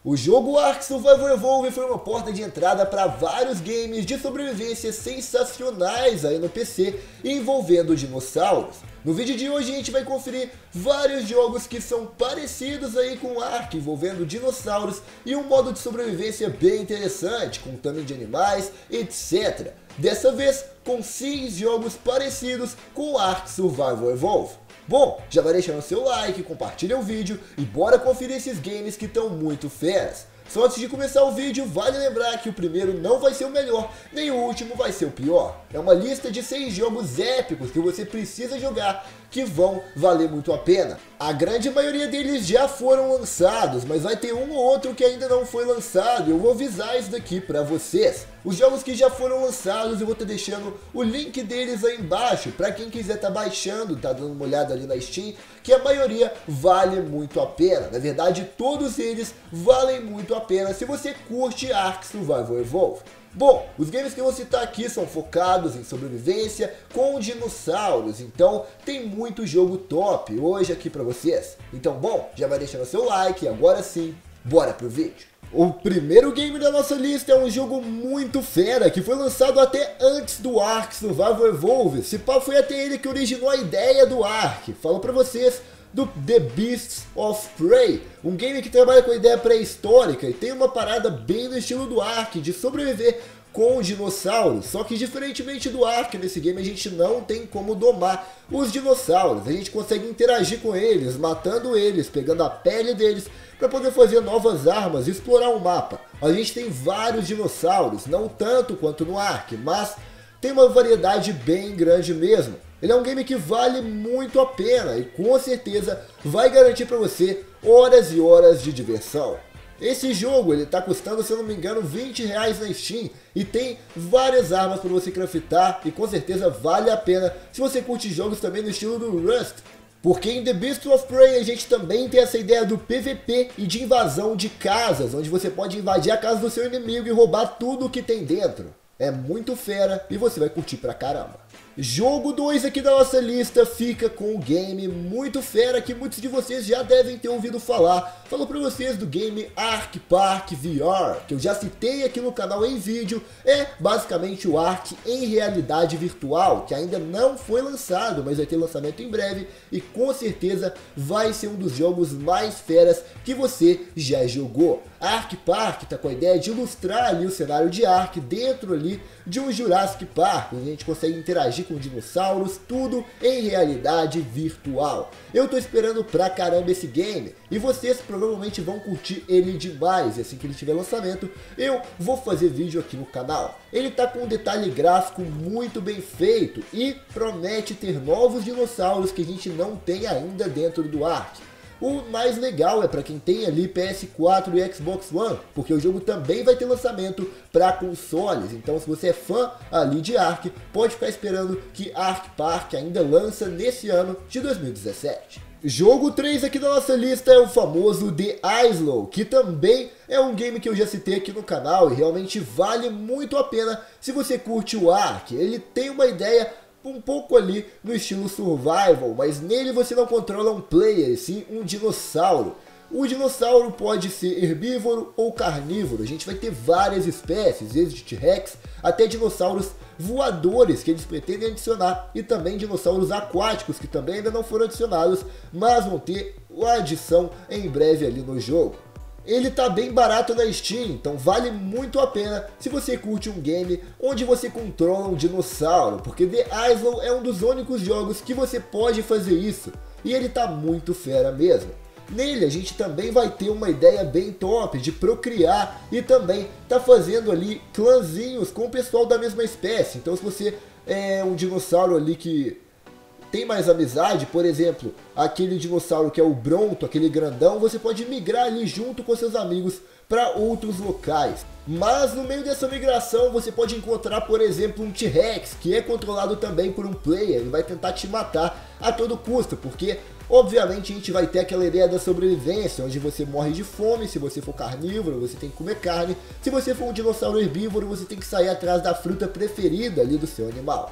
O jogo Ark Survival Evolved foi uma porta de entrada para vários games de sobrevivência sensacionais aí no PC, envolvendo dinossauros. No vídeo de hoje a gente vai conferir vários jogos que são parecidos aí com Ark, envolvendo dinossauros e um modo de sobrevivência bem interessante, com tamanho de animais, etc. Dessa vez com 6 jogos parecidos com Ark Survival Evolved. Bom, já vai deixando seu like, compartilha o vídeo e bora conferir esses games que estão muito feras. Só antes de começar o vídeo, vale lembrar que o primeiro não vai ser o melhor, nem o último vai ser o pior. É uma lista de 6 jogos épicos que você precisa jogar, que vão valer muito a pena. A grande maioria deles já foram lançados, mas vai ter um ou outro que ainda não foi lançado, e eu vou avisar isso daqui pra vocês. Os jogos que já foram lançados, eu vou estar deixando o link deles aí embaixo, pra quem quiser estar baixando, tá dando uma olhada ali na Steam, que a maioria vale muito a pena. Na verdade, todos eles valem muito a pena se você curte Ark Survival Evolved. Bom, os games que eu vou citar aqui são focados em sobrevivência com dinossauros, então tem muito jogo top hoje aqui pra vocês. Então, bom, já vai deixando seu like, agora sim, bora pro vídeo. O primeiro game da nossa lista é um jogo muito fera, que foi lançado até antes do Ark Survival Evolved. Se pá, foi até ele que originou a ideia do Ark. Falo pra vocês do The Beasts of Prey, um game que trabalha com a ideia pré-histórica e tem uma parada bem no estilo do Ark, de sobreviver com dinossauros, só que diferentemente do Ark, nesse game a gente não tem como domar os dinossauros, a gente consegue interagir com eles, matando eles, pegando a pele deles, para poder fazer novas armas e explorar o mapa. A gente tem vários dinossauros, não tanto quanto no Ark, mas tem uma variedade bem grande mesmo. Ele é um game que vale muito a pena e com certeza vai garantir para você horas e horas de diversão. Esse jogo ele está custando, se eu não me engano, R$20 na Steam e tem várias armas para você craftar e com certeza vale a pena se você curte jogos também no estilo do Rust. Porque em The Beasts of Prey a gente também tem essa ideia do PVP e de invasão de casas, onde você pode invadir a casa do seu inimigo e roubar tudo que tem dentro. É muito fera e você vai curtir pra caramba. Jogo 2 aqui da nossa lista fica com um game muito fera que muitos de vocês já devem ter ouvido falar. Falo pra vocês do game Ark Park VR, que eu já citei aqui no canal em vídeo. É basicamente o Ark em realidade virtual, que ainda não foi lançado, mas vai ter lançamento em breve e com certeza vai ser um dos jogos mais feras que você já jogou. Ark Park tá com a ideia de ilustrar ali o cenário de Ark dentro ali de um Jurassic Park, onde a gente consegue interagir com dinossauros, tudo em realidade virtual. Eu tô esperando pra caramba esse game e vocês provavelmente vão curtir ele demais, e assim que ele tiver lançamento eu vou fazer vídeo aqui no canal. Ele tá com um detalhe gráfico muito bem feito e promete ter novos dinossauros que a gente não tem ainda dentro do Ark. O mais legal é para quem tem ali PS4 e Xbox One, porque o jogo também vai ter lançamento para consoles. Então se você é fã ali de Ark, pode ficar esperando que Ark Park ainda lança nesse ano de 2017. Jogo 3 aqui da nossa lista é o famoso The Islow, que também é um game que eu já citei aqui no canal e realmente vale muito a pena se você curte o Ark. Ele tem uma ideia um pouco ali no estilo survival, mas nele você não controla um player, e sim um dinossauro. O dinossauro pode ser herbívoro ou carnívoro, a gente vai ter várias espécies, desde T-Rex até dinossauros voadores que eles pretendem adicionar e também dinossauros aquáticos que também ainda não foram adicionados, mas vão ter a adição em breve ali no jogo. Ele tá bem barato na Steam, então vale muito a pena se você curte um game onde você controla um dinossauro, porque The Islow é um dos únicos jogos que você pode fazer isso, e ele tá muito fera mesmo. Nele a gente também vai ter uma ideia bem top de procriar e também tá fazendo ali clãzinhos com o pessoal da mesma espécie, então se você é um dinossauro ali que tem mais amizade, por exemplo, aquele dinossauro que é o Bronto, aquele grandão, você pode migrar ali junto com seus amigos para outros locais. Mas no meio dessa migração você pode encontrar, por exemplo, um T-Rex, que é controlado também por um player e vai tentar te matar a todo custo, porque obviamente a gente vai ter aquela ideia da sobrevivência, onde você morre de fome, se você for carnívoro você tem que comer carne, se você for um dinossauro herbívoro você tem que sair atrás da fruta preferida ali do seu animal.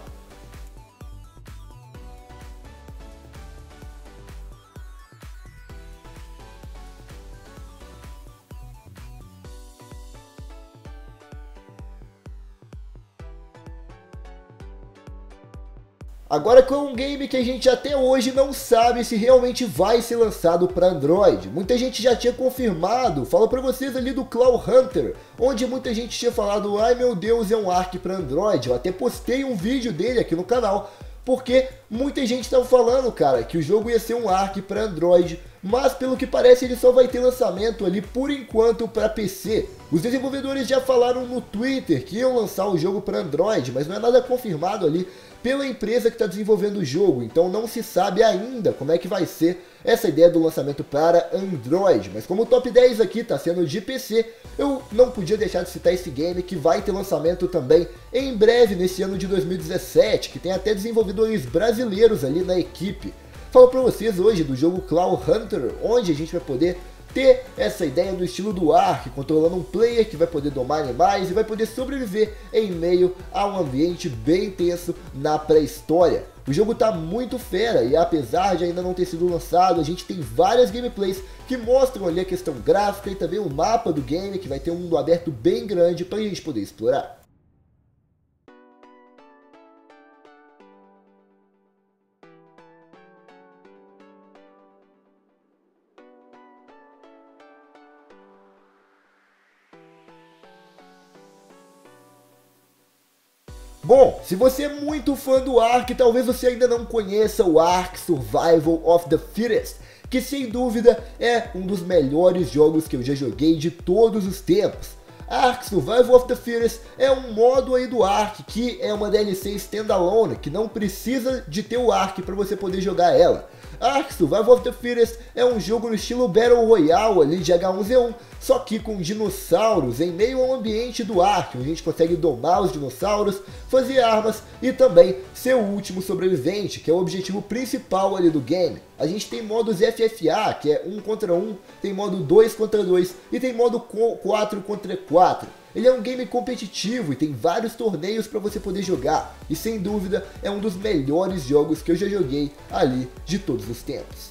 Agora com um game que a gente até hoje não sabe se realmente vai ser lançado para Android. Muita gente já tinha confirmado, falo para vocês ali do Claw Hunter, onde muita gente tinha falado, ai meu Deus, é um Ark para Android. Eu até postei um vídeo dele aqui no canal, porque muita gente estava falando, cara, que o jogo ia ser um Ark para Android, mas pelo que parece ele só vai ter lançamento ali por enquanto para PC. Os desenvolvedores já falaram no Twitter que iam lançar o jogo para Android, mas não é nada confirmado ali pela empresa que está desenvolvendo o jogo, então não se sabe ainda como é que vai ser essa ideia do lançamento para Android. Mas como o top 10 aqui está sendo de PC, eu não podia deixar de citar esse game que vai ter lançamento também em breve nesse ano de 2017, que tem até desenvolvedores brasileiros ali na equipe. Falo para vocês hoje do jogo Claw Hunter, onde a gente vai poder ter essa ideia do estilo do Ark, controlando um player que vai poder domar animais e vai poder sobreviver em meio a um ambiente bem tenso na pré-história. O jogo tá muito fera e apesar de ainda não ter sido lançado, a gente tem várias gameplays que mostram ali a questão gráfica e também o mapa do game, que vai ter um mundo aberto bem grande para a gente poder explorar. Bom, se você é muito fã do Ark, talvez você ainda não conheça o Ark Survival of the Fittest, que sem dúvida é um dos melhores jogos que eu já joguei de todos os tempos. Ark Survival of the Fittest é um modo aí do Ark que é uma DLC standalone, que não precisa de ter o Ark para você poder jogar ela. Ark Survival of the Fittest é um jogo no estilo Battle Royale ali de H1Z1, só que com dinossauros em meio ao ambiente do Ark, onde a gente consegue domar os dinossauros, fazer armas e também ser o último sobrevivente, que é o objetivo principal ali do game. A gente tem modos FFA, que é 1 contra 1, tem modo 2 contra 2 e tem modo 4 contra 4. Ele é um game competitivo e tem vários torneios para você poder jogar. E sem dúvida é um dos melhores jogos que eu já joguei ali de todos os tempos.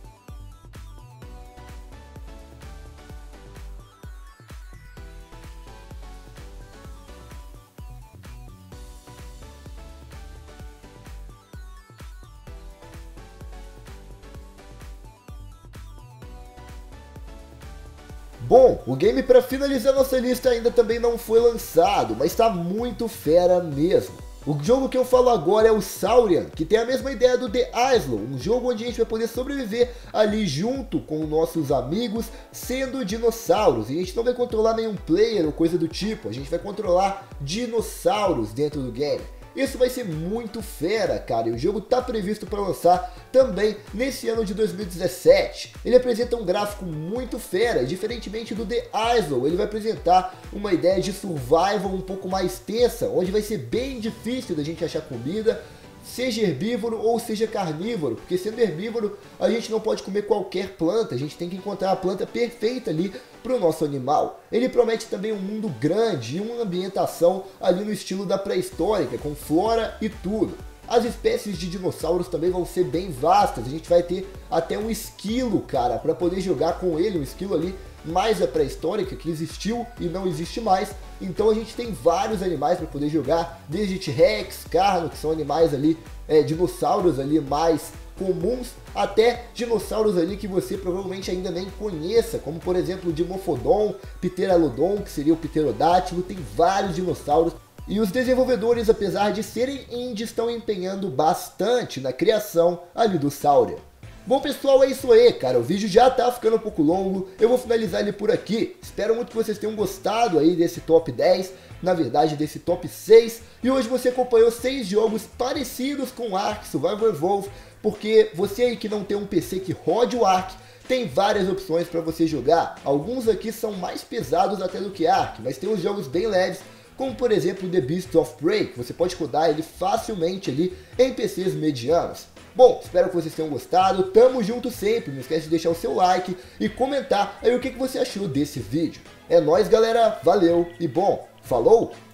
Bom, o game para finalizar nossa lista ainda também não foi lançado, mas está muito fera mesmo. O jogo que eu falo agora é o Saurian, que tem a mesma ideia do The Isle, um jogo onde a gente vai poder sobreviver ali junto com nossos amigos, sendo dinossauros. E a gente não vai controlar nenhum player ou coisa do tipo, a gente vai controlar dinossauros dentro do game. Isso vai ser muito fera, cara, e o jogo tá previsto para lançar também nesse ano de 2017. Ele apresenta um gráfico muito fera, e diferentemente do The Isle, ele vai apresentar uma ideia de survival um pouco mais tensa, onde vai ser bem difícil da gente achar comida, seja herbívoro ou seja carnívoro, porque sendo herbívoro a gente não pode comer qualquer planta, a gente tem que encontrar a planta perfeita ali para o nosso animal. Ele promete também um mundo grande e uma ambientação ali no estilo da pré-histórica, com flora e tudo. As espécies de dinossauros também vão ser bem vastas, a gente vai ter até um esquilo, cara, para poder jogar com ele, um esquilo ali mais a pré-histórica, que existiu e não existe mais. Então a gente tem vários animais para poder jogar, desde T-Rex, Carno, que são animais ali, dinossauros ali mais comuns, até dinossauros ali que você provavelmente ainda nem conheça, como por exemplo o Dimorphodon, Pteralodon, que seria o Pterodátilo. Tem vários dinossauros. E os desenvolvedores, apesar de serem indie, estão empenhando bastante na criação ali do Saurian. Bom pessoal, é isso aí, cara, o vídeo já tá ficando um pouco longo, eu vou finalizar ele por aqui. Espero muito que vocês tenham gostado aí desse top 10, na verdade desse top 6. E hoje você acompanhou 6 jogos parecidos com Ark Survival Evolved, porque você aí que não tem um PC que rode o Ark, tem várias opções para você jogar. Alguns aqui são mais pesados até do que Ark, mas tem uns jogos bem leves, como por exemplo The Beasts of Prey, que você pode rodar ele facilmente ali em PCs medianos. Bom, espero que vocês tenham gostado, tamo junto sempre, não esquece de deixar o seu like e comentar aí o que você achou desse vídeo. É nóis galera, valeu e bom, falou!